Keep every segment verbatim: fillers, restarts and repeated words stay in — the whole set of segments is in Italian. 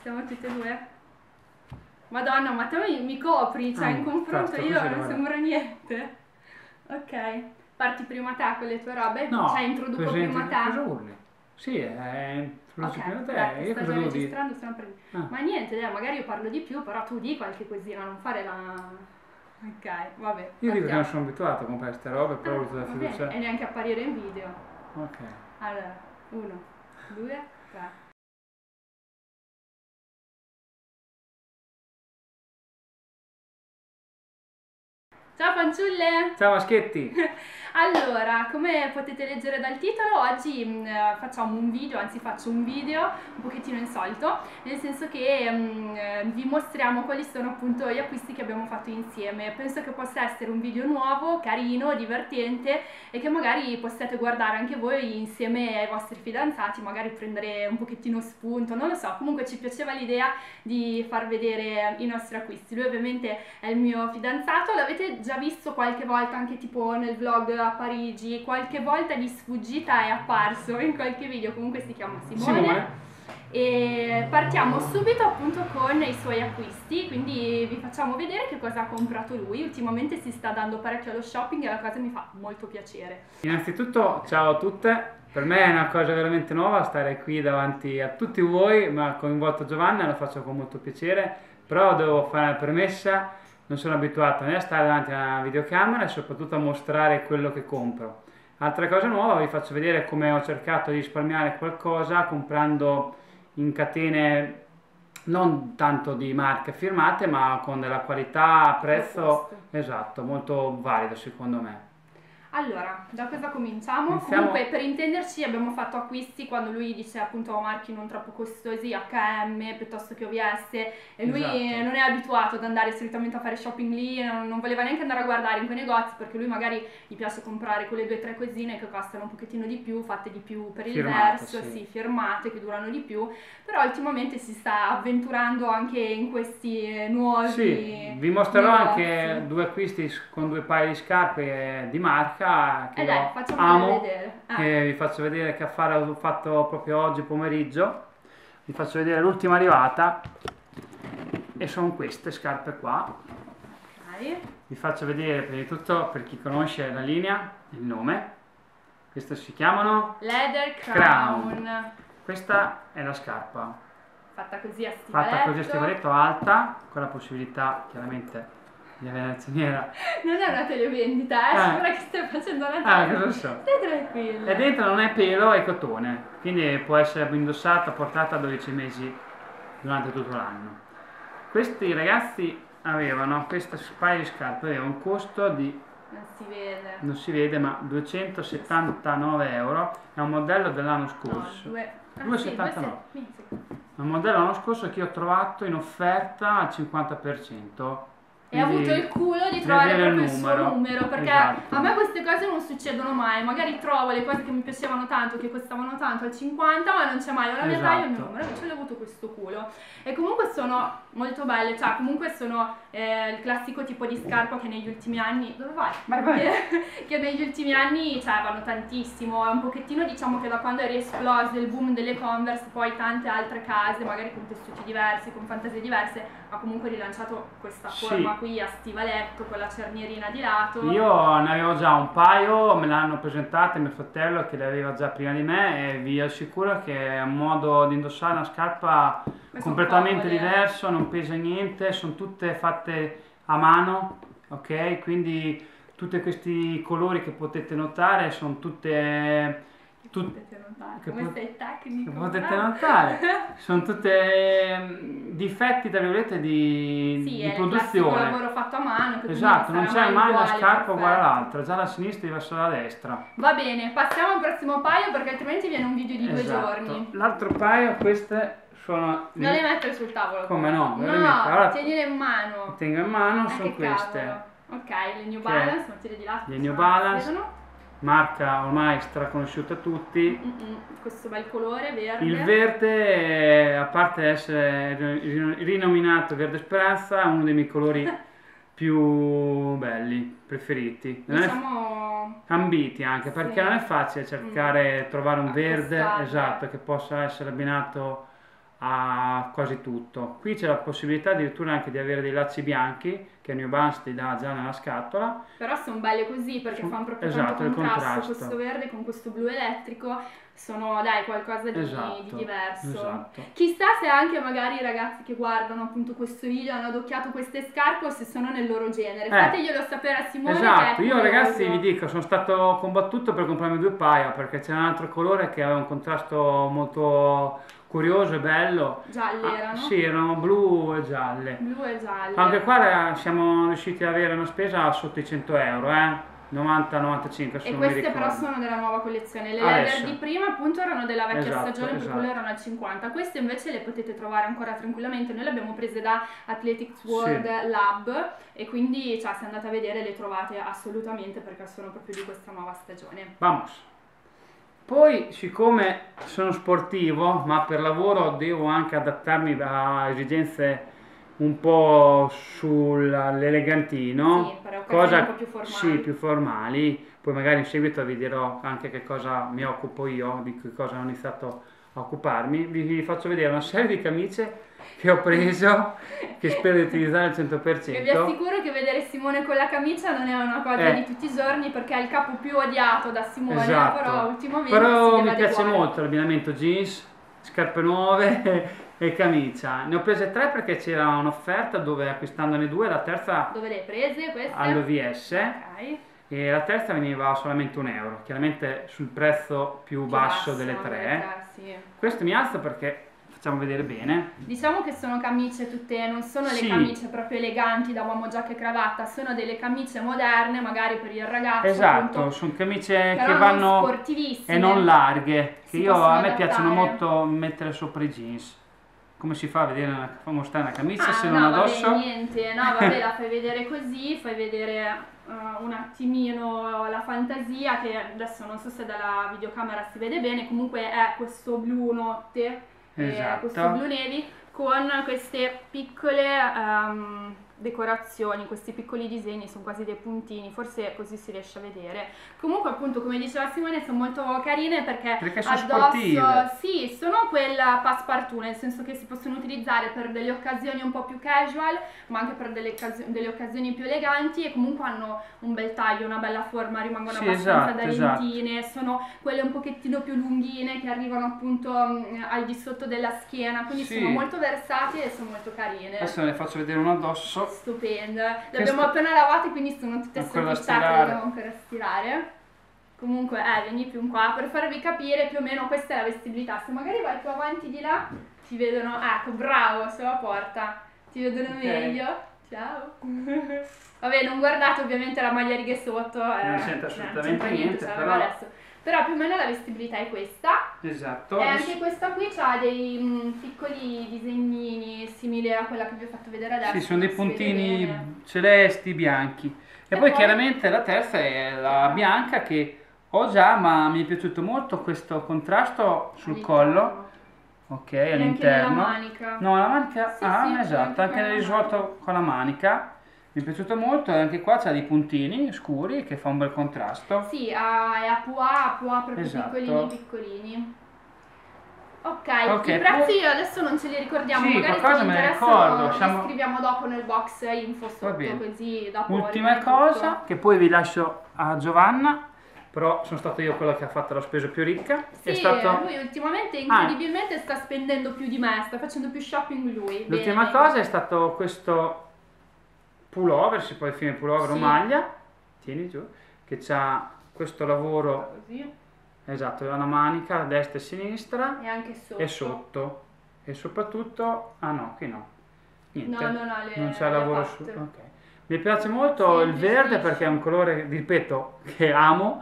Siamo tutte e due? Madonna, ma te mi, mi copri, cioè Ah, in confronto certo, io così non lo sembro niente. Ok, parti prima te con le tue robe? No, Cioè introduco presenti, prima cosa te? urli? Sì, è Ok, prima te, dai, io sto cosa già devo dire? registrando, stiamo per... Ah. Ma niente, dai, magari io parlo di più, però tu di qualche cosina, non fare la... Ok, vabbè, Io dico che non partiamo. sono abituato a comprare queste robe, però ho Ah, avuto la va bene, fiducia. e neanche apparire in video. Ok. Allora, uno, due, tre. Ciao fanciulle! Ciao maschietti! Allora, come potete leggere dal titolo, oggi mh, eh, facciamo un video, anzi faccio un video un pochettino insolito, nel senso che mh, eh, vi mostriamo quali sono appunto gli acquisti che abbiamo fatto insieme. Penso che possa essere un video nuovo, carino, divertente e che magari possiate guardare anche voi insieme ai vostri fidanzati, magari prendere un pochettino spunto, non lo so, comunque ci piaceva l'idea di far vedere i nostri acquisti. Lui ovviamente è il mio fidanzato, l'avete già visto qualche volta anche tipo nel vlog a Parigi, qualche volta di sfuggita è apparso in qualche video, comunque si chiama Simone. Simone. E partiamo subito appunto con i suoi acquisti, quindi vi facciamo vedere che cosa ha comprato lui. Ultimamente si sta dando parecchio allo shopping e la cosa mi fa molto piacere. Innanzitutto ciao a tutte, per me è una cosa veramente nuova stare qui davanti a tutti voi, ma coinvolto Giovanna, lo faccio con molto piacere, però devo fare una premessa, non sono abituato né a stare davanti a una videocamera e soprattutto a mostrare quello che compro. Altra cosa nuova, vi faccio vedere come ho cercato di risparmiare qualcosa comprando in catene non tanto di marche firmate, ma con della qualità, prezzo, esatto, molto valido secondo me. Allora, da cosa cominciamo? Iniziamo. Comunque, per intenderci, abbiamo fatto acquisti quando lui dice appunto marchi non troppo costosi, acca emme piuttosto che o vi esse, e lui Esatto. non è abituato ad andare solitamente a fare shopping lì, non, non voleva neanche andare a guardare in quei negozi perché lui magari gli piace comprare quelle due o tre cosine che costano un pochettino di più, fatte di più per il Firmate, verso, sì. sì, firmate, che durano di più, però ultimamente si sta avventurando anche in questi eh, nuovi Sì, vi mostrerò negozi. anche due acquisti con due paia di scarpe di marca che Eh dai, io facciamole amo, vedere. Ah. che vi faccio vedere che affare ho fatto proprio oggi pomeriggio. Vi faccio vedere l'ultima arrivata e sono queste scarpe qua. Ok. Vi faccio vedere prima di tutto, per chi conosce la linea, il nome. Queste si chiamano Leather Crown. Crown. Questa è la scarpa. Fatta così a stivaletto. Fatta così a stivaletto alta, con la possibilità chiaramente di avere la cerniera. Non è una televendita, eh? Eh. Sembra che stai facendo una Ah, televendita. cosa so. Stai tranquilla. E dentro non è pelo, è cotone, quindi può essere indossata, portata dodici mesi durante tutto l'anno. Questi ragazzi avevano, questa paio di scarpe aveva un costo di, Non si vede. non si vede, ma duecentosettantanove euro, è un modello dell'anno No, scorso. due. Ah, duecentosettantanove. sì, due se- sì. È un modello l'anno scorso che ho trovato in offerta al cinquanta per cento. E ha avuto il culo di di trovare avere proprio il il suo numero. numero, perché Esatto. a me queste cose non succedono mai, magari trovo le cose che mi piacevano tanto, che costavano tanto al cinquanta, ma non c'è mai la mia taglia e il mio Esatto. numero, invece ho avuto questo culo. E comunque sono molto belle, cioè comunque sono eh, il classico tipo di scarpa che negli ultimi anni, dove vai? Vai, vai. Che, che negli ultimi anni cioè, vanno tantissimo, è un pochettino diciamo che da quando è riesploso il boom delle Converse, poi tante altre case, magari con tessuti diversi, con fantasie diverse, ha comunque rilanciato questa Sì. forma qui a stivaletto con la cernierina di lato. Io ne avevo già un paio, me l'hanno presentate mio fratello che le aveva già prima di me e vi assicuro che è un modo di indossare una scarpa Sono completamente comode. diverso, non pesa niente, sono tutte fatte a mano, ok? Quindi tutti questi colori che potete notare sono tutte... tut- Potete notare, che come pot- sei tecnico. che potete bravo. notare, sono tutte mm, difetti tra virgolette di, Sì, di è il produzione. classico lavoro fatto a mano. Che quindi Esatto, non sarà c'è mai una uguale, scarpa uguale perfetto. all'altra, già la sinistra verso la destra. Va bene, passiamo al prossimo paio perché altrimenti viene un video di due Esatto. giorni. L'altro paio, queste sono... Non le mettere sul tavolo. Come no? No, Le metto. Allora, tienile in mano. le tengo in mano, Eh, sono che queste. cavolo. Ok, le New Che- Balance, mettile di là. le se New no Balance. si vedono. Marca ormai straconosciuta a tutti. Mm-mm, questo bel colore verde. Il verde, eh, a parte essere ri- rinominato Verde Speranza, è uno dei miei colori più belli, preferiti. Non è- Diciamo ambiti anche, perché Sì. non è facile cercare, trovare un verde, Accostabile. esatto, che possa essere abbinato a quasi tutto. Qui c'è la possibilità addirittura anche di avere dei lacci bianchi che New Balance ti dà già nella scatola. Però sono belle così perché Sono- fanno proprio esatto, tanto il contrasto, contrasto. questo verde con questo blu elettrico, sono dai qualcosa di, Esatto, di diverso. esatto. Chissà se anche magari i ragazzi che guardano appunto questo video hanno adocchiato queste scarpe o se sono nel loro genere. Eh, Fateglielo sapere a Simone. Esatto, che è io curioso. ragazzi vi dico, sono stato combattuto per comprarmi due paia perché c'era un altro colore che aveva un contrasto molto curioso e bello. Gialle Ah, erano? sì, erano blu e gialle. Blu e gialle. Anche qua eh, siamo riusciti ad avere una spesa sotto i cento euro, eh? novanta novantacinque se E non mi queste ricordo. però sono della nuova collezione. Le Adesso. leather di prima appunto erano della vecchia Esatto, stagione, per esatto. quello erano al cinquanta. Queste invece le potete trovare ancora tranquillamente. Noi le abbiamo prese da Athletics World Sì. Lab e quindi cioè, se andate a vedere le trovate assolutamente perché sono proprio di questa nuova stagione. Vamos. Poi, siccome sono sportivo, ma per lavoro devo anche adattarmi a esigenze un po' sull'elegantino, Sì, per occasioni un po' più formali. sì, più formali. Poi magari in seguito vi dirò anche che cosa mi occupo io, di che cosa ho iniziato a occuparmi. Vi, vi faccio vedere una serie di camicie che ho preso, che spero di utilizzare al cento per E vi cento. assicuro che vedere Simone con la camicia non è una cosa Eh. di tutti i giorni perché è il capo più odiato da Simone, Esatto. però ultimamente Però si mi deve piace adeguare. molto l'abbinamento jeans, scarpe nuove e camicia. Ne ho prese tre perché c'era un'offerta dove acquistandone due la terza Dove le hai prese queste? all'O V S Ok. e la terza veniva solamente un euro, chiaramente sul prezzo più, Più basso, basso delle tre. sì. Questo mi alza perché facciamo vedere bene. Diciamo che sono camicie tutte, non sono Sì. le camicie proprio eleganti da uomo giacca e cravatta, sono delle camicie moderne, magari per il ragazzo. Esatto, appunto, sono camicie però che non vanno sportivissime. e non larghe, che Si io possono a me piacciono adattare. molto mettere sopra i jeans. Come si fa a vedere una, fa mostrare una camicia Ah, se no, non vabbè, addosso? niente, no, vabbè, la fai vedere così, fai vedere uh, un attimino la fantasia, che adesso non so se dalla videocamera si vede bene, comunque è questo blu notte, eh, Esatto. questo blu navy, con queste piccole ehm, decorazioni, questi piccoli disegni, sono quasi dei puntini, forse così si riesce a vedere. Comunque appunto come diceva Simone sono molto carine perché, Perché sono addosso, sportive. sì, sono quella passepartout, nel senso che si possono utilizzare per delle occasioni un po' più casual, ma anche per delle, occasi- delle occasioni più eleganti e comunque hanno un bel taglio, una bella forma, rimangono Sì, abbastanza esatto, da esatto. lentine, sono quelle un pochettino più lunghine che arrivano appunto mh, al di sotto della schiena, quindi Sì. sono molto versatili e sono molto carine. Adesso ne faccio vedere uno addosso. Stupende. Le Che abbiamo sta- appena lavate, quindi sono tutte Ancora da stropicciate, le stirare. dobbiamo ancora stirare. Comunque, eh, vieni più in qua per farvi capire più o meno questa è la vestibilità. Se magari vai più avanti di là, ti vedono. Ecco, bravo, sulla porta. Ti vedono Ok. meglio. Ciao. Vabbè, non guardate ovviamente la maglia righe sotto. Eh, Non c'entra assolutamente c'entra niente, ce però- l'aveva adesso. Però più o meno la vestibilità è questa. Esatto. E Adesso- anche questa qui ha dei mm, piccoli disegnini simili a quella che vi ho fatto vedere adesso. Sì, sono dei non si vede puntini bene. celesti, bianchi. E, E poi poi- chiaramente la terza è la bianca che ho già, ma mi è piaciuto molto questo contrasto sul All'interno. collo. Ok, E anche nella all'interno. manica. No, la manica, Sì, ah, sì, c'è esatto, anche anche con nel la risvolto con la manica. Mi è piaciuto molto e anche qua c'ha dei puntini scuri che fa un bel contrasto. Sì, ha, è a pois, a pois proprio Esatto. piccolini piccolini. Ok, Ok, i prezzi poi- adesso non ce li ricordiamo, Sì, magari se qualcosa vi me ne interessano ricordo, li siamo- scriviamo dopo nel box info Va sotto, bene. così dopo Ultima rimane cosa, tutto. che poi vi lascio a Giovanna, però sono stato io quello che ha fatto la spesa più ricca. Sì, è stato... lui ultimamente Ah. incredibilmente sta spendendo più di me, sta facendo più shopping lui. L'ultima Bene. cosa è stato questo pullover, si può definire pullover o Sì. maglia, tieni giù, che ha questo lavoro, Così. esatto, ha una manica a destra e a sinistra E anche sotto. e sotto. E soprattutto, ah no, qui no, niente, No, no, no, le- non c'è le lavoro fatte. su, ok. Mi piace molto il Semplice, verde liscio. perché è un colore, ripeto, che amo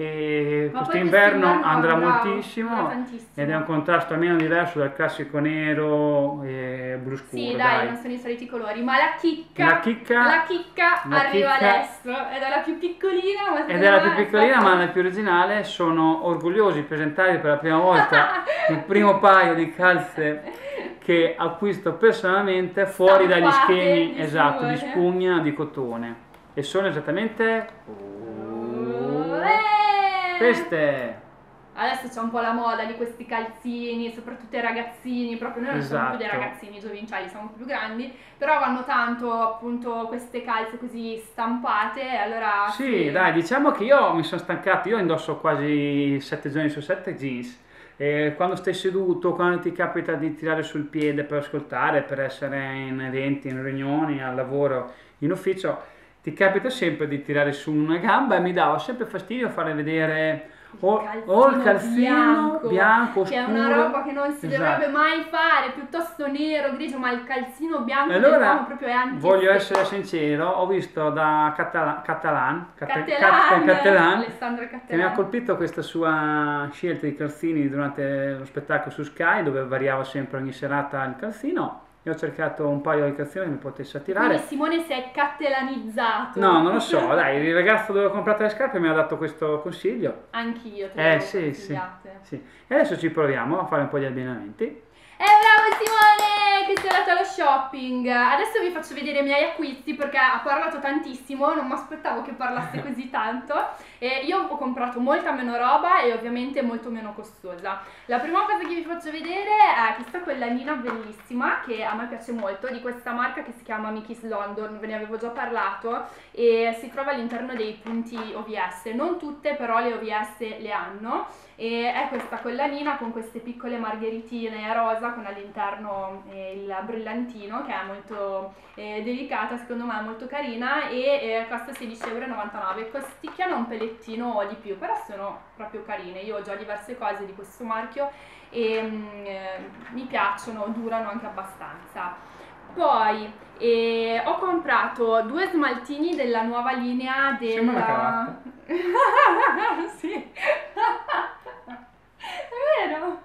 e Ma poi quest'inverno quest'inverno andrà bravo, moltissimo andrà tantissimo. ed è un contrasto almeno diverso dal classico nero e blu scuro. Sì, dai, non sono i soliti colori, ma la chicca, La chicca- la chicca la arriva chicca- adesso, ed è la più piccolina, ma Ed secondo è la me più piccolina proprio- ma la più originale, sono orgogliosi di presentarvi per la prima volta il primo paio di calze che acquisto personalmente fuori dagli Stampate schemi di esatto, di Simone. spugna di cotone e sono esattamente Eh! queste. adesso c'è un po' la moda di questi calzini, soprattutto ai ragazzini, proprio noi non Esatto. siamo più dei ragazzini giovincelli, siamo più grandi, però vanno tanto appunto queste calze così stampate, allora Sì, sì. dai, diciamo che io mi sono stancato, io indosso quasi sette giorni su sette jeans. E quando stai seduto, quando ti capita di tirare sul piede per ascoltare, per essere in eventi, in riunioni, al lavoro, in ufficio, ti capita sempre di tirare su una gamba e mi dava sempre fastidio fare vedere o, o il calzino bianco, bianco, che è scuro. una roba che non si Esatto. dovrebbe mai fare, piuttosto nero, grigio, ma il calzino bianco E dell'uomo allora proprio è anti voglio essere sincero, ho visto da Catala- Catalan, Cate- Cattelan, Cat- Cattelan, Alessandro che mi ha Cattelan. colpito questa sua scelta di calzini durante lo spettacolo su Sky, dove variava sempre ogni serata il calzino. Io ho cercato un paio di calzini che mi potesse attirare. Quindi Simone si è cattelanizzato. No, non lo so, dai, il ragazzo dove ho comprato le scarpe mi ha dato questo consiglio. Anch'io te Eh, le avevo sì, sì, consigliate. sì. E adesso ci proviamo a fare un po' di abbinamenti. Eh, bravo Simone, che sei andato allo shopping. Adesso vi faccio vedere i miei acquisti perché ha parlato tantissimo, non mi aspettavo che parlasse così tanto. E io ho comprato molta meno roba e ovviamente molto meno costosa. La prima cosa che vi faccio vedere è questa collanina bellissima che a me piace molto, di questa marca che si chiama Mickey's London, ve ne avevo già parlato, e si trova all'interno dei punti O V S. Non tutte però le O V S le hanno. E è questa collanina con queste piccole margheritine rosa con all'interno eh, il brillantino, che è molto eh, delicata, secondo me è molto carina, e eh, costa sedici e novantanove euro. Costicchiano un pelettino di più, però sono proprio carine. Io ho già diverse cose di questo marchio e mm, eh, mi piacciono, durano anche abbastanza. Poi eh, ho comprato due smaltini della nuova linea Sembra una della... cravatta. Sì. È vero?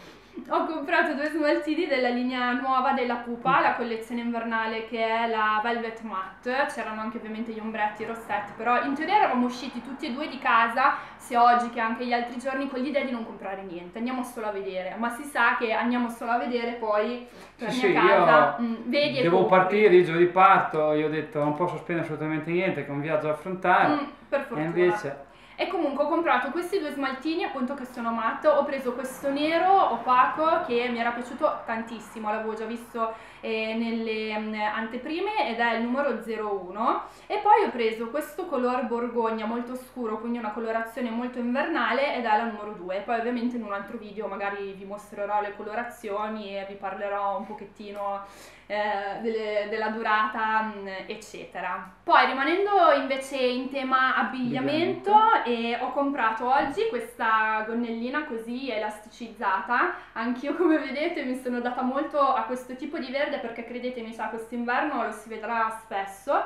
Ho comprato due smaltini della linea nuova della Pupa, la collezione invernale, che è la Velvet Matte. C'erano anche ovviamente gli ombretti, i rossetti, però in teoria eravamo usciti tutti e due di casa, sia oggi che anche gli altri giorni, con l'idea di non comprare niente, andiamo solo a vedere, ma si sa che andiamo solo a vedere, poi torni Sì, a casa, io mm, vedi e devo compri. partire, il giorno di parto, io ho detto non posso spendere assolutamente niente, che è un viaggio da affrontare, Mm, per e fortuna. invece... E comunque ho comprato questi due smaltini appunto che sono matte. Ho preso questo nero opaco che mi era piaciuto tantissimo, l'avevo già visto eh, nelle mm, anteprime ed è il numero zero uno, e poi ho preso questo color borgogna molto scuro, quindi una colorazione molto invernale, ed è la numero due. Poi ovviamente in un altro video magari vi mostrerò le colorazioni e vi parlerò un pochettino eh, delle- della durata mh, eccetera. Poi rimanendo invece in tema abbigliamento, e ho comprato oggi questa gonnellina così elasticizzata. Anch'io, come vedete, mi sono data molto a questo tipo di verde perché credetemi, sa, quest'inverno lo si vedrà spesso.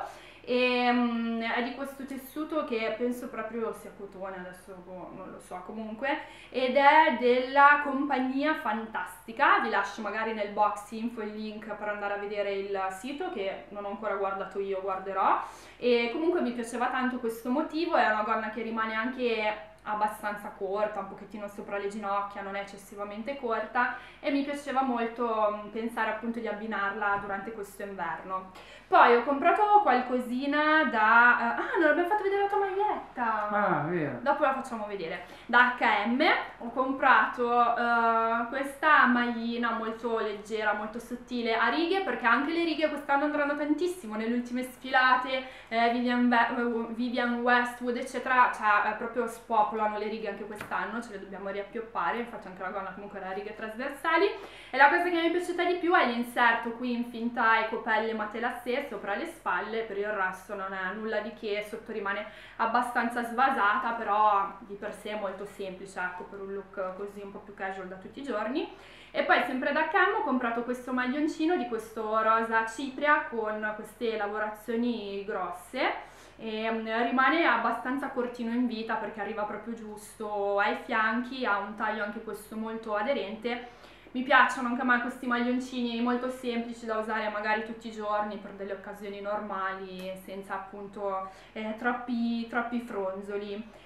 E um, è di questo tessuto che penso proprio sia cotone, adesso boh, non lo so, comunque, ed è della compagnia Fantastica. Vi lascio magari nel box info il link per andare a vedere il sito, che non ho ancora guardato io, guarderò. E comunque mi piaceva tanto questo motivo, è una gonna che rimane anche abbastanza corta, un pochettino sopra le ginocchia, non è eccessivamente corta, e mi piaceva molto mh, pensare appunto di abbinarla durante questo inverno. Poi ho comprato qualcosina da... eh, ah, non abbiamo fatto vedere la tua maglietta! Ah, vero. Dopo la facciamo vedere. Da acca emme ho comprato eh, questa maglina molto leggera, molto sottile, a righe, perché anche le righe quest'anno andranno tantissimo nelle ultime sfilate, eh, Vivian, Ve- Vivian Westwood eccetera, cioè eh, proprio spopolano le righe anche quest'anno, ce le dobbiamo riappioppare, infatti anche la gonna comunque ha le righe trasversali. E la cosa che mi è piaciuta di più è l'inserto qui in finta ecopelle matelassé sopra le spalle. Per il resto non è nulla di che, sotto rimane abbastanza svasata, però di per sé è molto semplice, ecco, per un look così un po' più casual da tutti i giorni. E poi sempre da Cam ho comprato questo maglioncino di questo rosa cipria con queste lavorazioni grosse, e um, rimane abbastanza cortino in vita perché arriva proprio giusto ai fianchi, ha un taglio anche questo molto aderente. Mi piacciono anche a me questi maglioncini molto semplici da usare magari tutti i giorni per delle occasioni normali, senza appunto eh, troppi, troppi fronzoli.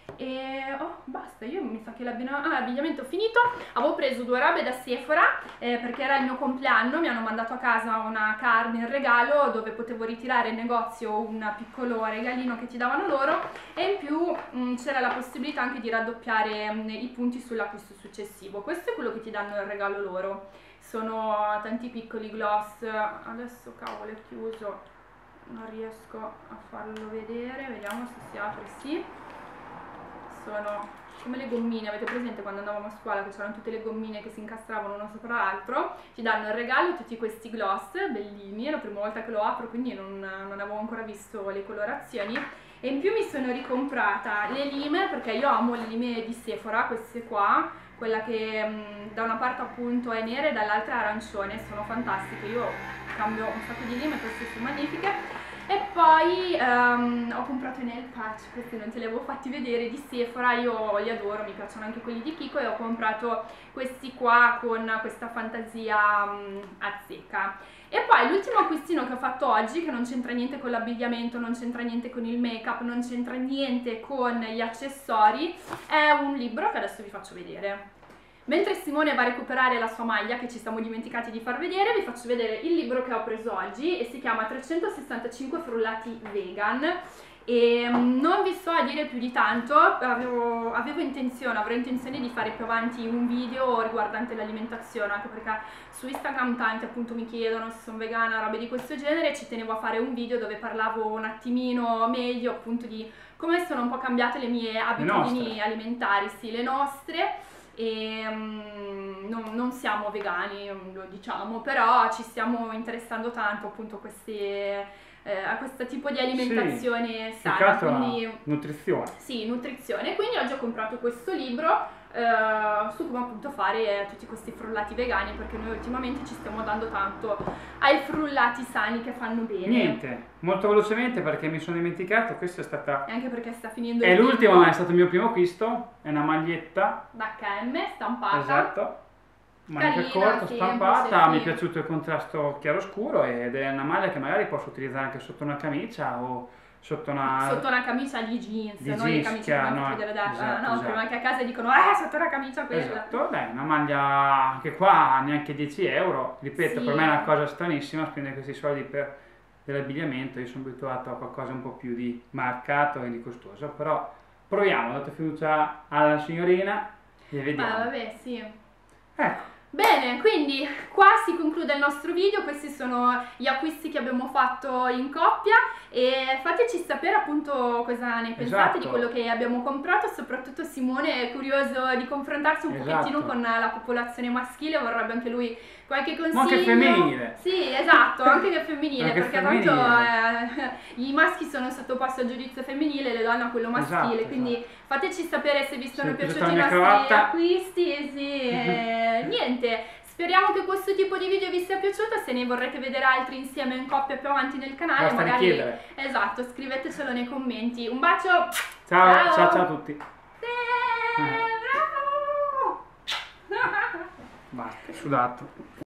E oh, basta, io mi sa che l'abbigliamento ah, l'abbigliamento finito. Avevo preso due robe da Sephora eh, perché era il mio compleanno, mi hanno mandato a casa una card in regalo dove potevo ritirare in negozio un piccolo regalino che ti davano loro, e in più c'era la possibilità anche di raddoppiare mh, i punti sull'acquisto successivo. Questo è quello che ti danno il regalo loro, sono tanti piccoli gloss. Adesso cavolo è chiuso, non riesco a farlo vedere, vediamo se si apre. Sì, sono come le gommine, avete presente quando andavamo a scuola che c'erano tutte le gommine che si incastravano una sopra l'altro? Ti danno il regalo tutti questi gloss bellini, è la prima volta che lo apro quindi non, non avevo ancora visto le colorazioni. E in più mi sono ricomprata le lime, perché io amo le lime di Sephora, queste qua, quella che mh, da una parte appunto è nera e dall'altra è arancione, sono fantastiche, io cambio un sacco di lime, queste sono magnifiche. E poi um, ho comprato i nail patch, questi non te li avevo fatti vedere, di Sephora, io li adoro, mi piacciono anche quelli di Kiko, e ho comprato questi qua con questa fantasia um, azzecca. E poi l'ultimo acquistino che ho fatto oggi, che non c'entra niente con l'abbigliamento, non c'entra niente con il make up, non c'entra niente con gli accessori, è un libro che adesso vi faccio vedere. Mentre Simone va a recuperare la sua maglia che ci siamo dimenticati di far vedere, vi faccio vedere il libro che ho preso oggi e si chiama trecentosessantacinque frullati vegan. E non vi so a dire più di tanto, avevo, avevo intenzione, avrò intenzione di fare più avanti un video riguardante l'alimentazione, anche perché su Instagram tanti appunto mi chiedono se sono vegana, robe di questo genere, e ci tenevo a fare un video dove parlavo un attimino meglio appunto di come sono un po' cambiate le mie abitudini alimentari, sì, le nostre. E um, non, non siamo vegani, lo diciamo, però ci stiamo interessando tanto appunto a, queste, eh, a questo tipo di alimentazione sì, sana, quindi nutrizione. Sì, nutrizione. Quindi oggi ho comprato questo libro eh, su come appunto fare tutti questi frullati vegani, perché noi ultimamente ci stiamo dando tanto ai frullati sani che fanno bene. Niente, molto velocemente perché mi sono dimenticato, questa è stata... E anche perché sta finendo il È l'ultimo, ma è stato il mio primo acquisto, è una maglietta. H M stampata. Esatto. Manica Carina, corta, semplice, stampata, sì. mi è piaciuto il contrasto chiaro-scuro ed è una maglia che magari posso utilizzare anche sotto una camicia o sotto una... Sotto una camicia di jeans, di non jeans, le camicie che che hanno- vanno vedere da... esatto, no, esatto. prima anche a casa dicono eh, sotto una camicia quella. Esatto, dai, una maglia che qua neanche dieci euro, ripeto, Sì. per me è una cosa stranissima spendere questi soldi per dell'abbigliamento, io sono abituato a qualcosa un po' più di marcato e di costoso, però proviamo, ho dato fiducia alla signorina e vediamo. Ah, vabbè, sì. Ecco. Bene, quindi qua si conclude il nostro video, questi sono gli acquisti che abbiamo fatto in coppia e fateci sapere appunto cosa ne pensate Esatto. di quello che abbiamo comprato, soprattutto Simone è curioso di confrontarsi un Esatto. pochettino con la popolazione maschile, vorrebbe anche lui qualche consiglio. Ma anche femminile. Sì, esatto, anche che femminile, Anche perché femminile. tanto eh, i maschi sono sottoposti al giudizio femminile, le donne a quello maschile, Esatto, quindi esatto. fateci sapere se vi sono Se vi è piaciuti i piaciuta nostri la mia cravatta. acquisti, sì, eh, niente, speriamo che questo tipo di video vi sia piaciuto, se ne vorrete vedere altri insieme in coppia più avanti nel canale, Basta magari, richiedere. esatto, scrivetecelo nei commenti. Un bacio, Ciao, ciao, ciao, ciao a tutti. Sì, bravo! Basta, sudato.